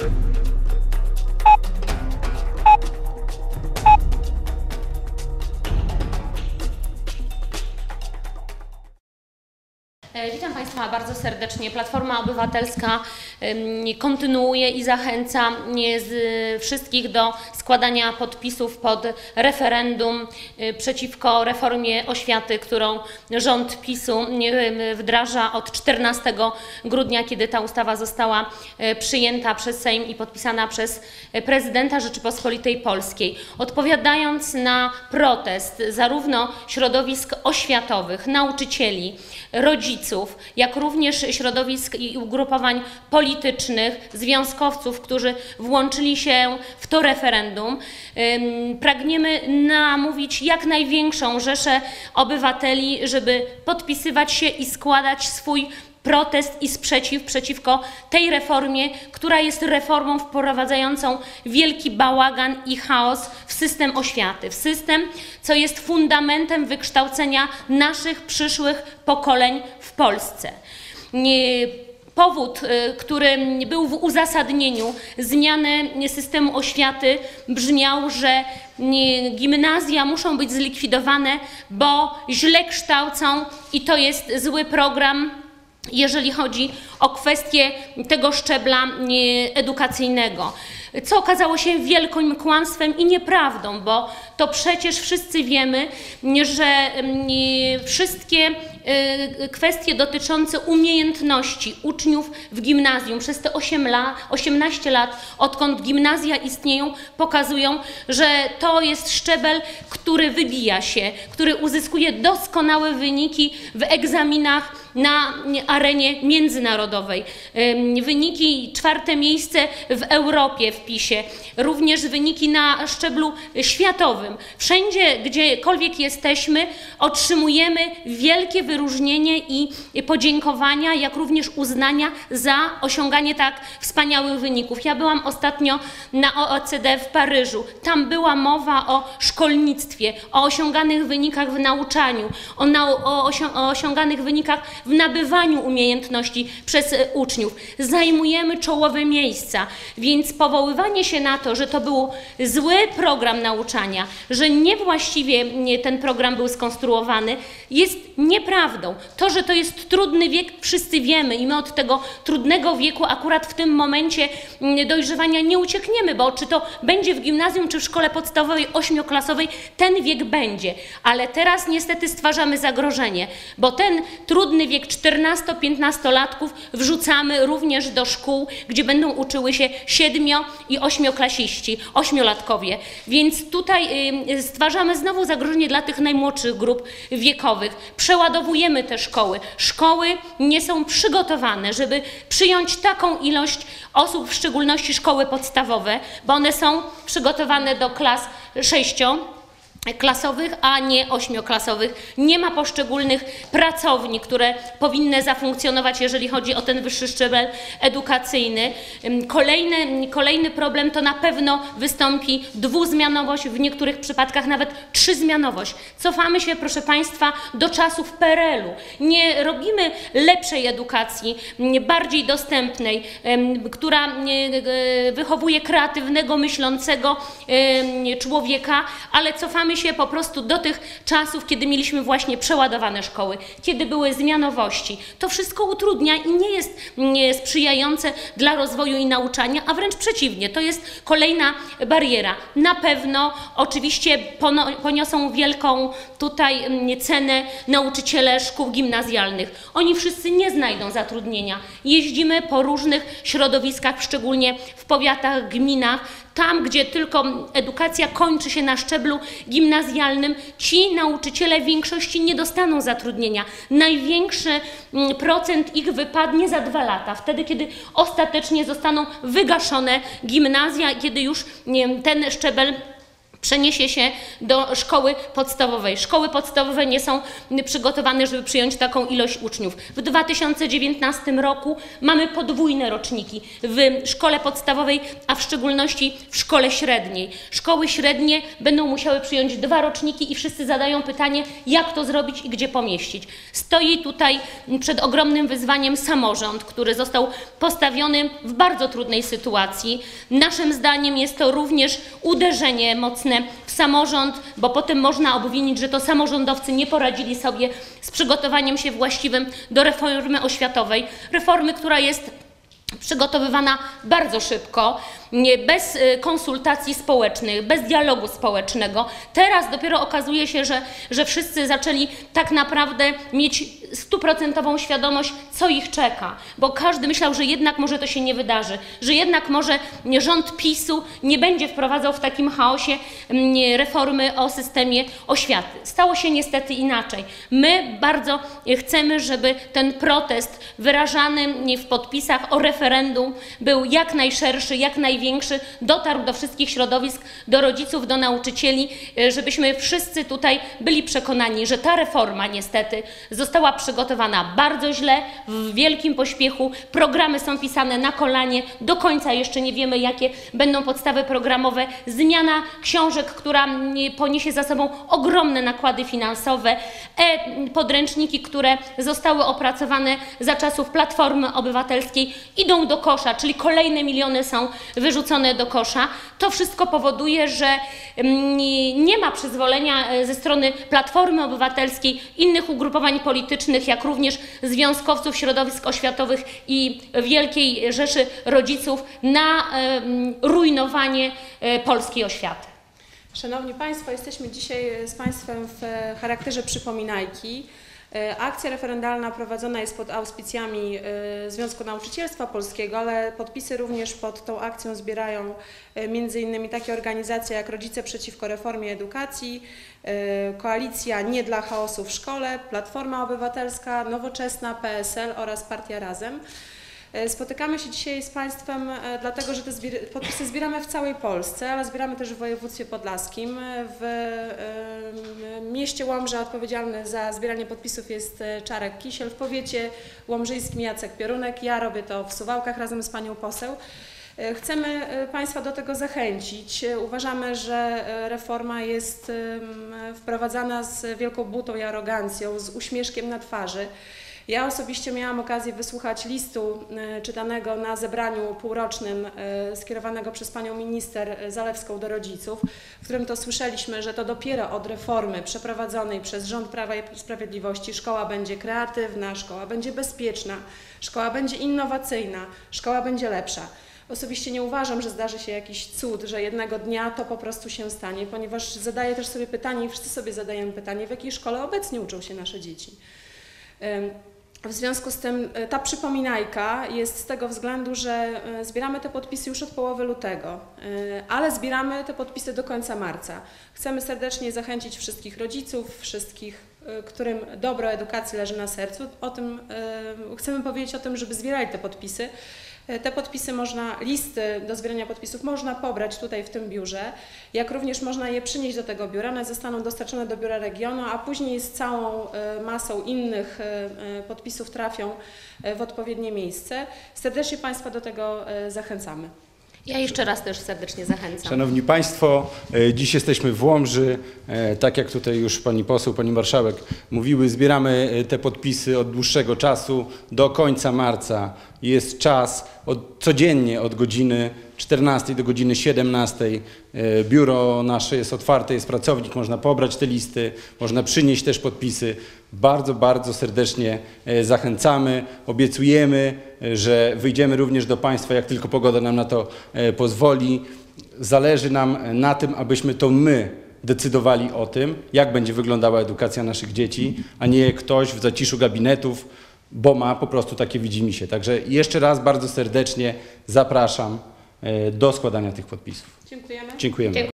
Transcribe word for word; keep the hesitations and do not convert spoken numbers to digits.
Witam Państwa bardzo serdecznie. Platforma Obywatelska kontynuuje i zachęca wszystkich do składania podpisów pod referendum przeciwko reformie oświaty, którą rząd PiSu wdraża od czternastego grudnia, kiedy ta ustawa została przyjęta przez Sejm i podpisana przez prezydenta Rzeczypospolitej Polskiej. Odpowiadając na protest zarówno środowisk oświatowych, nauczycieli, rodziców, jak również środowisk i ugrupowań politycznych, związkowców, którzy włączyli się w to referendum, pragniemy namówić jak największą rzeszę obywateli, żeby podpisywać się i składać swój protest i sprzeciw przeciwko tej reformie, która jest reformą wprowadzającą wielki bałagan i chaos w system oświaty, w system, co jest fundamentem wykształcenia naszych przyszłych pokoleń w Polsce. Powód, który był w uzasadnieniu zmiany systemu oświaty, brzmiał, że gimnazja muszą być zlikwidowane, bo źle kształcą i to jest zły program, jeżeli chodzi o kwestię tego szczebla edukacyjnego. Co okazało się wielkim kłamstwem i nieprawdą, bo to przecież wszyscy wiemy, że wszystkie kwestie dotyczące umiejętności uczniów w gimnazjum przez te osiemnaście lat, odkąd gimnazja istnieją, pokazują, że to jest szczebel, który wybija się, który uzyskuje doskonałe wyniki w egzaminach na arenie międzynarodowej. Wyniki czwarte miejsce w Europie w PiSie, również wyniki na szczeblu światowym. Wszędzie, gdziekolwiek jesteśmy, otrzymujemy wielkie wyróżnienie i podziękowania, jak również uznania za osiąganie tak wspaniałych wyników. Ja byłam ostatnio na O E C D w Paryżu. Tam była mowa o szkolnictwie, o osiąganych wynikach w nauczaniu, o, nau o, osią o osiąganych wynikach w nabywaniu umiejętności przez uczniów. Zajmujemy czołowe miejsca, więc powoływanie się na to, że to był zły program nauczania, że niewłaściwie ten program był skonstruowany, jest nieprawdą. To, że to jest trudny wiek, wszyscy wiemy i my od tego trudnego wieku akurat w tym momencie dojrzewania nie uciekniemy, bo czy to będzie w gimnazjum, czy w szkole podstawowej ośmioklasowej, ten wiek będzie. Ale teraz niestety stwarzamy zagrożenie, bo ten trudny wiek czternasto-piętnastolatków wrzucamy również do szkół, gdzie będą uczyły się siedmio- i ośmioklasiści, ośmiolatkowie. Więc tutaj stwarzamy znowu zagrożenie dla tych najmłodszych grup wiekowych. Przeładowujemy te szkoły. Szkoły nie są przygotowane, żeby przyjąć taką ilość osób, w szczególności szkoły podstawowe, bo one są przygotowane do klas sześcioklasowych, a nie ośmioklasowych. Nie ma poszczególnych pracowni, które powinny zafunkcjonować, jeżeli chodzi o ten wyższy szczebel edukacyjny. Kolejny, kolejny problem to na pewno wystąpi dwuzmianowość, w niektórych przypadkach nawet trzyzmianowość. Cofamy się, proszę Państwa, do czasów P R L u. Nie robimy lepszej edukacji, bardziej dostępnej, która wychowuje kreatywnego, myślącego człowieka, ale cofamy się po prostu do tych czasów, kiedy mieliśmy właśnie przeładowane szkoły, kiedy były zmianowości. To wszystko utrudnia i nie jest sprzyjające dla rozwoju i nauczania, a wręcz przeciwnie, to jest kolejna bariera. Na pewno oczywiście poniosą wielką tutaj cenę nauczyciele szkół gimnazjalnych. Oni wszyscy nie znajdą zatrudnienia. Jeździmy po różnych środowiskach, szczególnie w powiatach, gminach, tam, gdzie tylko edukacja kończy się na szczeblu gimnazjalnym, ci nauczyciele w większości nie dostaną zatrudnienia. Największy procent ich wypadnie za dwa lata, wtedy, kiedy ostatecznie zostaną wygaszone gimnazja, kiedy już ten szczebel przeniesie się do szkoły podstawowej. Szkoły podstawowe nie są przygotowane, żeby przyjąć taką ilość uczniów. W dwa tysiące dziewiętnastym roku mamy podwójne roczniki w szkole podstawowej, a w szczególności w szkole średniej. Szkoły średnie będą musiały przyjąć dwa roczniki i wszyscy zadają pytanie, jak to zrobić i gdzie pomieścić. Stoi tutaj przed ogromnym wyzwaniem samorząd, który został postawiony w bardzo trudnej sytuacji. Naszym zdaniem jest to również uderzenie mocne w samorząd, bo potem można obwinić, że to samorządowcy nie poradzili sobie z przygotowaniem się właściwym do reformy oświatowej. Reformy, która jest przygotowywana bardzo szybko, bez konsultacji społecznych, bez dialogu społecznego. Teraz dopiero okazuje się, że, że wszyscy zaczęli tak naprawdę mieć stuprocentową świadomość, co ich czeka, bo każdy myślał, że jednak może to się nie wydarzy, że jednak może rząd PiSu nie będzie wprowadzał w takim chaosie reformy o systemie oświaty. Stało się niestety inaczej. My bardzo chcemy, żeby ten protest wyrażany w podpisach o referendum był jak najszerszy, jak największy, większy, dotarł do wszystkich środowisk, do rodziców, do nauczycieli, żebyśmy wszyscy tutaj byli przekonani, że ta reforma niestety została przygotowana bardzo źle, w wielkim pośpiechu, programy są pisane na kolanie, do końca jeszcze nie wiemy, jakie będą podstawy programowe, zmiana książek, która poniesie za sobą ogromne nakłady finansowe, e-podręczniki, które zostały opracowane za czasów Platformy Obywatelskiej, idą do kosza, czyli kolejne miliony są wyrzucone wyrzucone do kosza. To wszystko powoduje, że nie ma przyzwolenia ze strony Platformy Obywatelskiej, innych ugrupowań politycznych, jak również związkowców środowisk oświatowych i wielkiej rzeszy rodziców na rujnowanie polskiej oświaty. Szanowni Państwo, jesteśmy dzisiaj z Państwem w charakterze przypominajki. Akcja referendalna prowadzona jest pod auspicjami Związku Nauczycielstwa Polskiego, ale podpisy również pod tą akcją zbierają między innymi takie organizacje jak Rodzice Przeciwko Reformie Edukacji, Koalicja Nie dla Chaosu w Szkole, Platforma Obywatelska, Nowoczesna, P S L oraz Partia Razem. Spotykamy się dzisiaj z Państwem dlatego, że te podpisy zbieramy w całej Polsce, ale zbieramy też w województwie podlaskim. W mieście Łomża odpowiedzialny za zbieranie podpisów jest Czarek Kisiel, w powiecie łomżyńskim Jacek Piorunek. Ja robię to w Suwałkach razem z Panią Poseł. Chcemy Państwa do tego zachęcić. Uważamy, że reforma jest wprowadzana z wielką butą i arogancją, z uśmieszkiem na twarzy. Ja osobiście miałam okazję wysłuchać listu czytanego na zebraniu półrocznym skierowanego przez panią minister Zalewską do rodziców, w którym to słyszeliśmy, że to dopiero od reformy przeprowadzonej przez rząd Prawa i Sprawiedliwości szkoła będzie kreatywna, szkoła będzie bezpieczna, szkoła będzie innowacyjna, szkoła będzie lepsza. Osobiście nie uważam, że zdarzy się jakiś cud, że jednego dnia to po prostu się stanie, ponieważ zadaję też sobie pytanie i wszyscy sobie zadajemy pytanie, w jakiej szkole obecnie uczą się nasze dzieci. W związku z tym ta przypominajka jest z tego względu, że zbieramy te podpisy już od połowy lutego, ale zbieramy te podpisy do końca marca. Chcemy serdecznie zachęcić wszystkich rodziców, wszystkich, którym dobro edukacji leży na sercu. O tym, chcemy powiedzieć o tym, żeby zbierali te podpisy. Te podpisy można, listy do zbierania podpisów można pobrać tutaj w tym biurze, jak również można je przynieść do tego biura, one zostaną dostarczone do biura regionu, a później z całą masą innych podpisów trafią w odpowiednie miejsce. Serdecznie Państwa do tego zachęcamy. Ja jeszcze raz też serdecznie zachęcam. Szanowni Państwo, dziś jesteśmy w Łomży, tak jak tutaj już Pani Poseł, Pani Marszałek mówiły, zbieramy te podpisy od dłuższego czasu, do końca marca. Jest czas od, codziennie od godziny czternastej do godziny siedemnastej. Biuro nasze jest otwarte, jest pracownik, można pobrać te listy, można przynieść też podpisy. Bardzo, bardzo serdecznie zachęcamy, obiecujemy, że wyjdziemy również do Państwa, jak tylko pogoda nam na to pozwoli. Zależy nam na tym, abyśmy to my decydowali o tym, jak będzie wyglądała edukacja naszych dzieci, a nie ktoś w zaciszu gabinetów, bo ma po prostu takie widzimisię. Także jeszcze raz bardzo serdecznie zapraszam do składania tych podpisów. Dziękujemy. Dziękujemy. Dziękuję.